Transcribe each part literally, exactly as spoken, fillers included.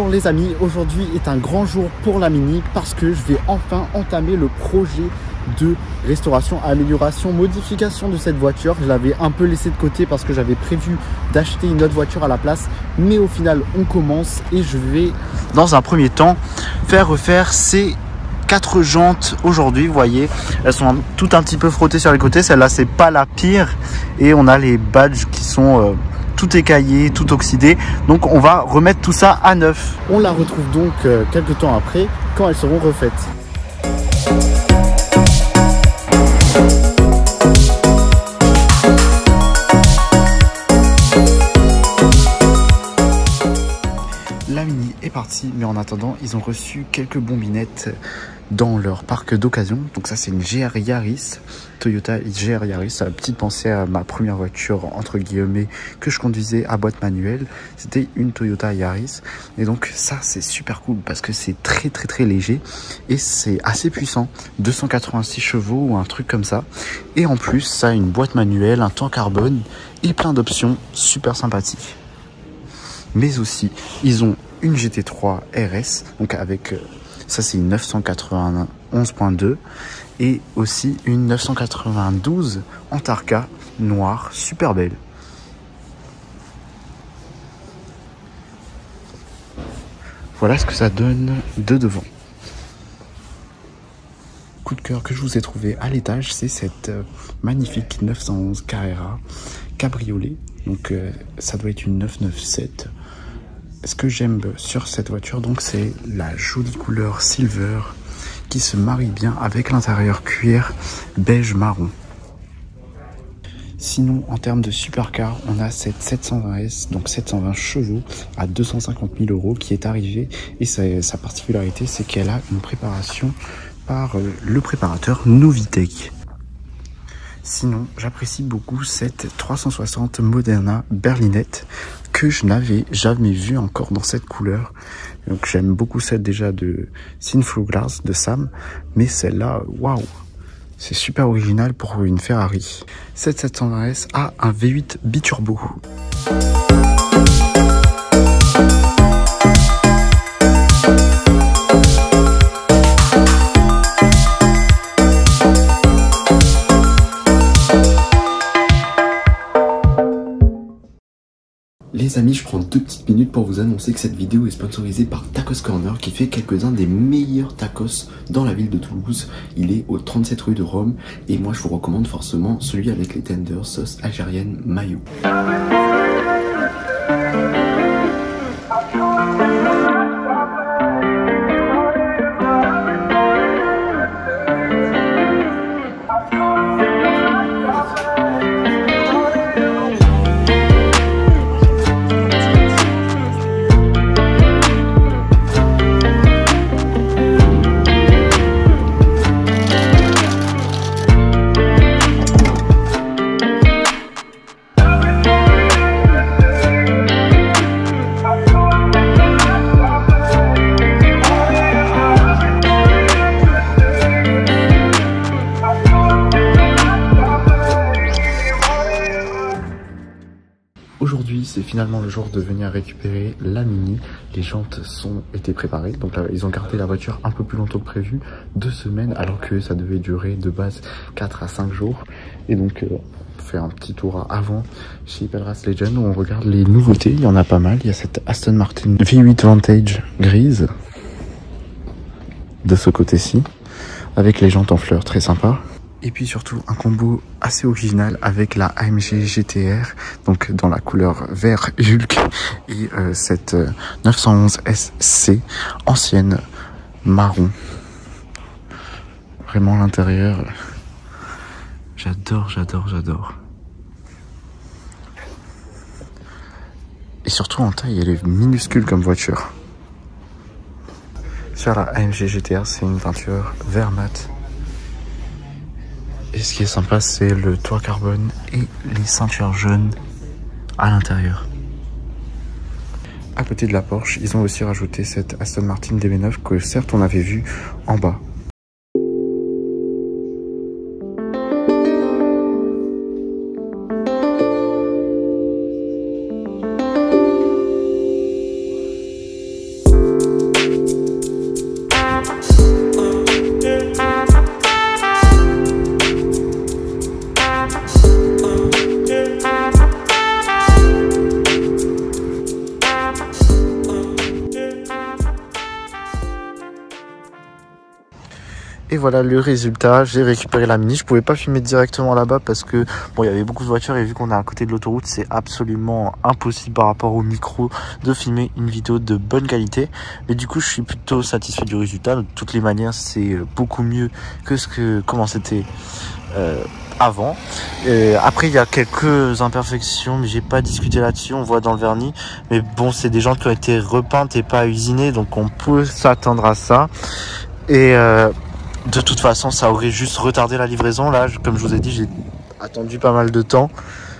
Alors les amis, aujourd'hui est un grand jour pour la Mini parce que je vais enfin entamer le projet de restauration, amélioration, modification de cette voiture. Je l'avais un peu laissé de côté parce que j'avais prévu d'acheter une autre voiture à la place. Mais au final, on commence et je vais, dans un premier temps, faire refaire ces quatre jantes aujourd'hui. Vous voyez, elles sont toutes un petit peu frottées sur les côtés. Celle-là, c'est pas la pire. Et on a les badges qui sont... Euh, tout écaillé, tout oxydé, donc on va remettre tout ça à neuf. On la retrouve donc euh, quelques temps après quand elles seront refaites. La Mini est partie, mais en attendant ils ont reçu quelques bombinettes dans leur parc d'occasion. Donc ça c'est une G R Yaris, Toyota G R Yaris. Ça a petite pensée à ma première voiture entre guillemets que je conduisais à boîte manuelle. C'était une Toyota Yaris. Et donc ça c'est super cool parce que c'est très très très léger et c'est assez puissant. deux cent quatre-vingt-six chevaux ou un truc comme ça. Et en plus ça a une boîte manuelle, un tank carbone et plein d'options super sympathiques. Mais aussi ils ont une G T trois R S, donc avec... Ça, c'est une neuf cent quatre-vingt-onze point deux et aussi une neuf cent quatre-vingt-douze Antarca noire, super belle. Voilà ce que ça donne de devant. Coup de cœur que je vous ai trouvé à l'étage, c'est cette magnifique neuf cent onze Carrera cabriolet. Donc, euh, ça doit être une neuf cent quatre-vingt-sept. Ce que j'aime sur cette voiture, donc, c'est la jolie couleur silver qui se marie bien avec l'intérieur cuir beige marron. Sinon, en termes de supercar, on a cette sept cent vingt S, donc sept cent vingt chevaux à deux cent cinquante mille euros qui est arrivée. Et sa, sa particularité, c'est qu'elle a une préparation par le préparateur Novitec. Sinon, j'apprécie beaucoup cette trois cent soixante Moderna berlinette que je n'avais jamais vue encore dans cette couleur. Donc j'aime beaucoup celle déjà de Sinfluglas de Sam, mais celle-là, waouh, c'est super original pour une Ferrari. Cette sept cent vingt S a un V huit biturbo. Les amis, je prends deux petites minutes pour vous annoncer que cette vidéo est sponsorisée par Tacos Corner qui fait quelques-uns des meilleurs tacos dans la ville de Toulouse. Il est au trente-sept rue de Rome et moi je vous recommande forcément celui avec les tenders sauce algérienne mayo. Aujourd'hui, c'est finalement le jour de venir récupérer la Mini. Les jantes sont été préparées, donc là, ils ont gardé la voiture un peu plus longtemps que prévu, deux semaines, alors que ça devait durer de base quatre à cinq jours. Et donc, euh, on fait un petit tour avant chez Pelras Legend où on regarde les nouveautés. Il y en a pas mal. Il y a cette Aston Martin V huit Vantage grise de ce côté-ci, avec les jantes en fleurs, très sympa. Et puis surtout un combo assez original avec la A M G G T R, donc dans la couleur vert Hulk, et euh, cette euh, neuf cent onze S C ancienne marron. Vraiment l'intérieur, j'adore, j'adore, j'adore. Et surtout en taille, elle est minuscule comme voiture. Sur la A M G G T R, c'est une peinture vert mat. Et ce qui est sympa, c'est le toit carbone et les ceintures jaunes à l'intérieur. À côté de la Porsche, ils ont aussi rajouté cette Aston Martin D B neuf que certes on avait vu en bas. Et voilà le résultat, j'ai récupéré la Mini. Je pouvais pas filmer directement là-bas parce que bon, il y avait beaucoup de voitures et vu qu'on est à côté de l'autoroute, c'est absolument impossible par rapport au micro de filmer une vidéo de bonne qualité. Mais du coup, je suis plutôt satisfait du résultat. De toutes les manières, c'est beaucoup mieux que ce que comment c'était euh, avant. Et après, il y a quelques imperfections, mais j'ai pas discuté là-dessus. On voit dans le vernis, mais bon, c'est des jantes qui ont été repeintes et pas usinées, donc on peut s'attendre à ça. Et euh, de toute façon, ça aurait juste retardé la livraison. Là, comme je vous ai dit, j'ai attendu pas mal de temps.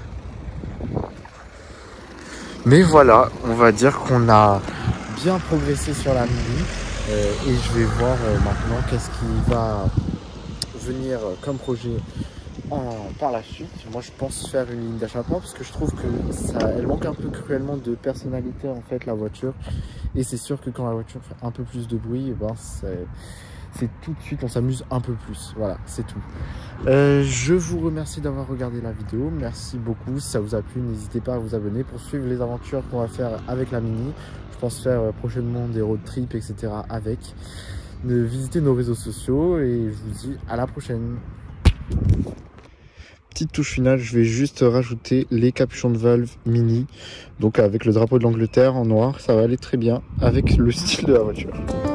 Mais voilà, on va dire qu'on a bien progressé sur la Mini. Euh, et je vais voir euh, maintenant qu'est-ce qui va venir comme projet en, par la suite. Moi, je pense faire une ligne d'échappement parce que je trouve que ça, elle manque un peu cruellement de personnalité en fait, la voiture. Et c'est sûr que quand la voiture fait un peu plus de bruit, eh ben, c'est... c'est tout de suite, on s'amuse un peu plus. Voilà, c'est tout. Euh, je vous remercie d'avoir regardé la vidéo. Merci beaucoup. Si ça vous a plu, n'hésitez pas à vous abonner pour suivre les aventures qu'on va faire avec la Mini. Je pense faire prochainement des road trips, et cetera avec. De visiter nos réseaux sociaux et je vous dis à la prochaine. Petite touche finale, je vais juste rajouter les capuchons de valve Mini. Donc avec le drapeau de l'Angleterre en noir, ça va aller très bien avec le style de la voiture.